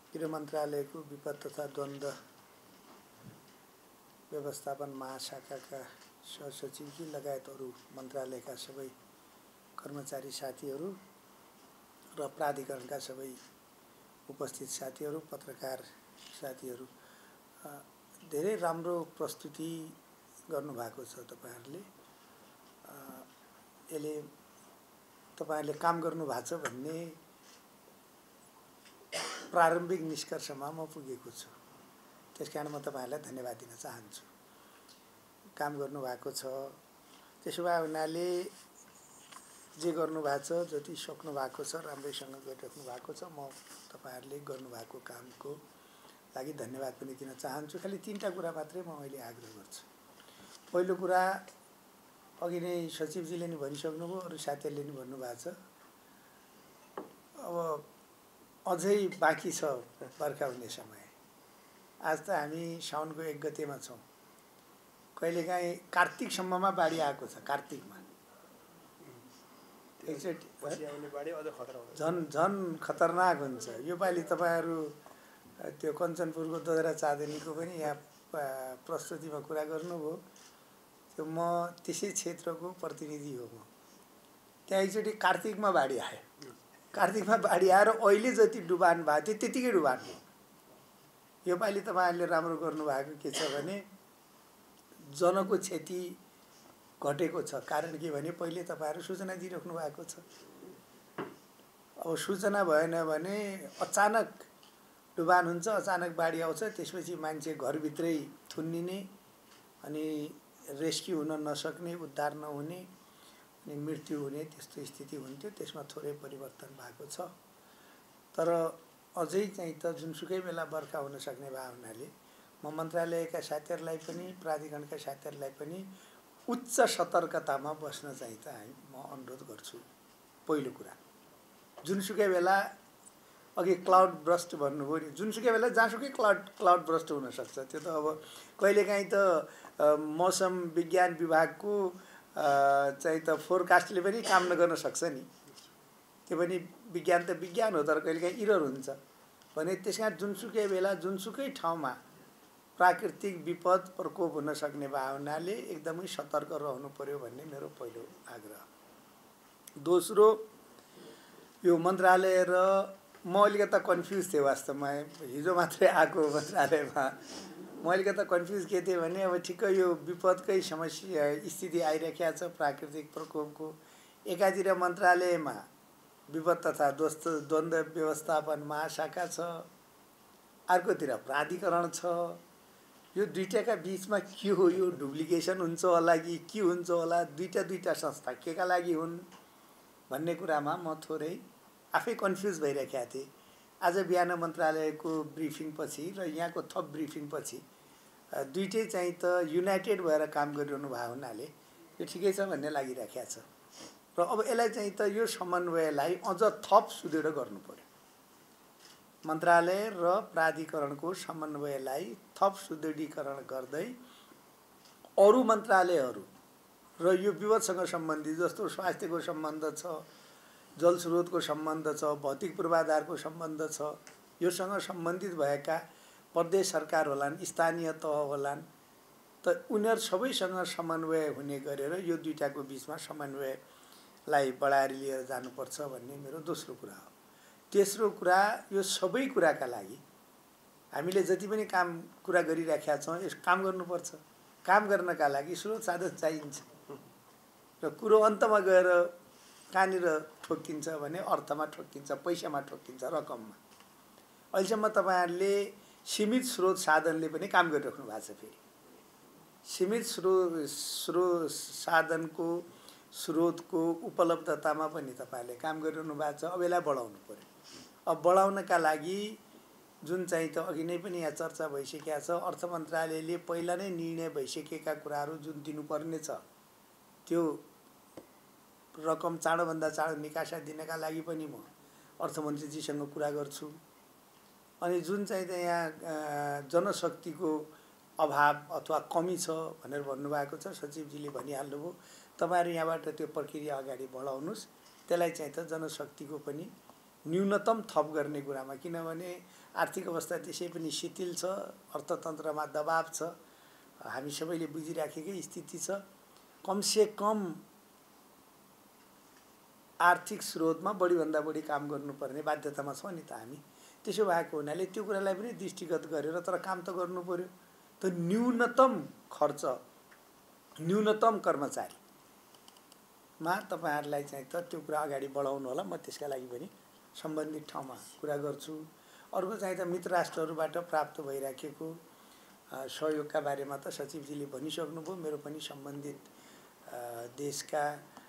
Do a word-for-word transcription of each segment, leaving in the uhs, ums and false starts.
गृह मन्त्रालयको विपद तथा द्वन्द्व व्यवस्थापन महाशाखाका सहसचिवजी लगायत अरू मन्त्रालयका सबै कर्मचारी साथीहरू र प्राधिकरणका सबै उपस्थित साथीहरू, पत्रकार साथीहरू, धेरै राम्रो प्रस्तुति गर्नुभएको छ तपाईहरुले। यसले तपाईहरुले काम गर्नुभएको छ भन्ने प्रारम्भिक निष्कर्षमा म पुगेको छु। त्यसकारण म तपाईहरुलाई धन्यवाद दिन चाहन्छु। काम गर्नुभएको छ, त्यसो भए उनीहरूले जे गर्नुभएको छ, जति सक्नु भएको छ, राम्रैसँग गरिराख्नु भएको छ। म तपाईहरुले गर्नुभएको कामको लागि धन्यवाद पनि दिन चाहन्छु। खाली तीनटा कुरा मात्रै म अहिले आग्रह गर्छु। पहिलो कुरा, अघि नै सचिवजीले नि भनिसक्नुभयो, अरू साथीहरूले नि भन्नुभएको छ। अब अझै बाँकी छ बर्खा हुने समय। आज त हामी साउनको एक गतेमा छौँ। कहिलेकाहीँ कार्तिकसम्ममा बाढी आएको छ। कार्तिकमा झन् झन् खतरनाक हुन्छ। योपालि तपाईहरु त्यो कञ्चनपुरको दोधरा चाँदनीको पनि यहाँ प्रस्तुतिमा कुरा गर्नुभयो। त्यो म त्यसै क्षेत्रको प्रतिनिधि हो। म त्यहाँ एकचोटि कार्तिकमा बाढी आयो। कार्तिकमा बाढी आएर अहिले जति डुबान भएको थियो त्यतिकै डुबान भयो। योपालि तपाईहरुले राम्रो गर्नुभएको के छ भने जनको क्षति घटेको छ। कारण के भने पहिले तपाईहरु सूचना दिइराख्नु भएको छ। अब सूचना भएन भने अचानक डुबान हुन्छ, अचानक बाढी आउँछ, त्यसपछि मान्छे घरभित्रै थुन्निने अनि रेस्क्यु हुन नसक्ने, उद्धार नहुने अनि मृत्यु हुने त्यस्तो स्थिति हुन्थ्यो। त्यसमा थोरै परिवर्तन भएको छ। तर अझै चाहिँ त जुनसुकै बेला बर्खा हुन सक्ने भए हुनाले म मन्त्रालयका साथीहरूलाई पनि, प्राधिकरणका साथीहरूलाई पनि उच्च सतर्कतामा बस्न चाहिँ त म अनुरोध गर्छु। पहिलो कुरा, जुनसुकै बेला अघि क्लाउड बर्स्ट भन्नुभयो नि, जुनसुकै बेला जहाँसुकै क्लाउड क्लाउड बर्स्ट हुन सक्छ। त्यो त अब कहिलेकाहीँ त मौसम विज्ञान विभागको चाहिँ त फोरकास्टले पनि काम नगर्न सक्छ नि। त्यो पनि विज्ञान त विज्ञान हो, तर कहिलेकाहीँ इरर हुन्छ भने त्यसकारण जुनसुकै बेला जुनसुकै ठाउँमा प्राकृतिक विपद प्रकोप हुन सक्ने भए हुनाले एकदमै सतर्क रहनु पर्यो भन्ने मेरो पहिलो आग्रह। दोस्रो, यो मन्त्रालय र म अलिकता कन्फ्युज थिएँ वास्तवमा। हिजो मात्रै आएको मन्त्रालयमा म अलिकता कन्फ्युज के थिएँ भने अब ठिक्क यो विपदकै समस्या स्थिति आइरहेको छ प्राकृतिक प्रकोपको। एकातिर मन्त्रालयमा विपद तथा द्वन्द्व व्यवस्थापन महाशाखा छ, अर्कोतिर प्राधिकरण छ। यो दुईटाका बीचमा के हो? यो डुप्लिकेसन हुन्छ होला कि के हुन्छ होला? दुईटा दुईटा संस्था केका लागि हुन् भन्ने कुरामा म थोरै आफै कन्फ्युज भइरहेका थिएँ। आज बिहान मन्त्रालयको ब्रिफिङ पछि र यहाँको थप ब्रिफिङ पछि दुईटै चाहिँ त युनाइटेड भएर काम गरिरहनु भएको हुनाले यो ठिकै छ भन्ने लागिरहेको छ। र अब यसलाई चाहिँ त यो समन्वयलाई अझ थप सुदृढ गर्नु पर्यो। मन्त्रालय र प्राधिकरणको समन्वयलाई थप सुदृढीकरण गर्दै अरू मन्त्रालयहरू र यो विपदसँग सम्बन्धित जस्तो स्वास्थ्यको सम्बन्ध छ, जलस्रोतको सम्बन्ध छ, भौतिक पूर्वाधारको सम्बन्ध छ, योसँग सम्बन्धित भएका प्रदेश सरकार होलान्, स्थानीय तह होलान्, त उनीहरू सबैसँग समन्वय हुने गरेर यो दुईटाको बीचमा समन्वयलाई बढाएर लिएर जानुपर्छ भन्ने मेरो दोस्रो कुरा हो। तेस्रो कुरा, यो सबै कुराका लागि हामीले जति पनि काम कुरा गरिराखेका छौँ, यस काम गर्नुपर्छ। काम गर्नका लागि स्रोत साधन चाहिन्छ। र कुरो अन्तमा गएर कहाँनिर ठोक्किन्छ भने अर्थमा ठोक्किन्छ, पैसामा ठोक्किन्छ, रकममा। अहिलेसम्म तपाईहरुले सीमित स्रोत साधनले पनि काम गरिराख्नु भएको छ। फेरि सीमित स्रोत स्रोत साधनको स्रोतको उपलब्धतामा पनि तपाईहरुले काम गरिरहनु भएको छ। अब यसलाई बढाउनु पर्यो। अब बढाउनका लागि जुन चाहिँ त अघि नै पनि यहाँ चर्चा भइसकेको छ, अर्थ मन्त्रालयले पहिला नै निर्णय भइसकेका कुराहरू जुन दिनुपर्ने छ त्यो रकम चाँडोभन्दा चाँडो निकासा दिनका लागि पनि म अर्थमन्त्रीजीसँग कुरा गर्छु। अनि जुन चाहिँ त यहाँ जनशक्तिको अभाव अथवा कमी छ भनेर भन्नुभएको छ, सचिवजीले भनिहाल्नुभयो। तपाईहरु यहाँबाट त्यो प्रक्रिया अगाडि बढाउनुस्। त्यसलाई चाहिँ त जनशक्तिको पनि न्यूनतम थप गर्ने कुरामा, किनभने आर्थिक अवस्था त्यसै पनि शिथिल छ, अर्थतन्त्रमा दबाब छ, हामी सबैले बुझिराखेकै स्थिति छ। कमसे कम आर्थिक स्रोतमा बढीभन्दा बढी काम गर्नुपर्ने बाध्यतामा छौँ नि त हामी। त्यसो भएको हुनाले त्यो कुरालाई पनि दृष्टिगत गरेर तर काम त गर्नु पर्यो। त न्यूनतम खर्च, न्यूनतम कर्मचारीमा तपाईँहरूलाई चाहिँ त त्यो कुरा अगाडि बढाउनु होला। म त्यसका लागि पनि सम्बन्धित ठाउँमा कुरा गर्छु। अर्को चाहिँ त मित्र राष्ट्रहरूबाट प्राप्त भइराखेको सहयोगका बारेमा त सचिवजीले भनिसक्नुभयो। मेरो पनि सम्बन्धित देशका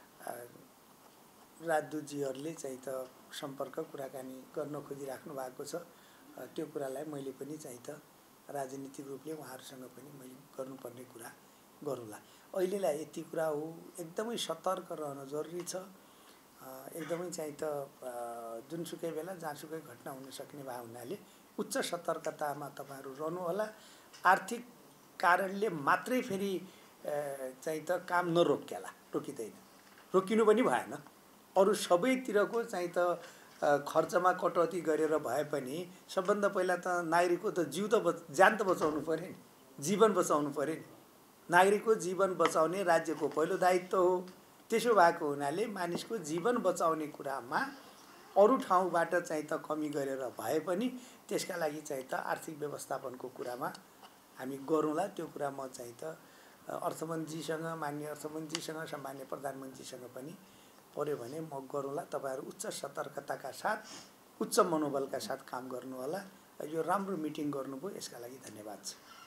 राजदूतजीहरूले चाहिँ त सम्पर्क कुराकानी गर्न खोजिराख्नु भएको छ। त्यो कुरालाई मैले पनि चाहिँ त राजनीतिक रूपले उहाँहरूसँग पनि मैले गर्नुपर्ने कुरा गरौँला। अहिलेलाई यति कुरा हो। एकदमै सतर्क रहन जरुरी छ। एकदमै चाहिँ त जुनसुकै बेला जहाँसुकै घटना हुन सक्ने भए हुनाले उच्च सतर्कतामा तपाईँहरू रहनुहोला। आर्थिक कारणले मात्रै फेरि चाहिँ त काम नरोकिएला, रोकिँदैन, रोकिनु पनि भएन। अरू सबैतिरको चाहिँ त खर्चमा कटौती गरेर भए पनि सबभन्दा पहिला त नागरिकको त जिउ त बच ज्यान त बचाउनु पऱ्यो नि, जीवन बचाउनु पऱ्यो नि। नागरिकको जीवन बचाउने राज्यको पहिलो दायित्व हो। त्यसो भएको हुनाले मानिसको जीवन बचाउने कुरामा अरू ठाउँबाट चाहिँ त कमी गरेर भए पनि त्यसका लागि चाहिँ त आर्थिक व्यवस्थापनको कुरामा हामी गरौँला। त्यो कुरा म चाहिँ त अर्थमन्त्रीसँग, माननीय अर्थमन्त्रीसँग, सम्माननीय प्रधानमन्त्रीसँग पनि पर्यो भने म गरौँला। तपाईँहरू उच्च सतर्कताका साथ, उच्च मनोबलका साथ काम गर्नुहोला। यो राम्रो मिटिङ गर्नुभयो, यसका लागि धन्यवाद छ।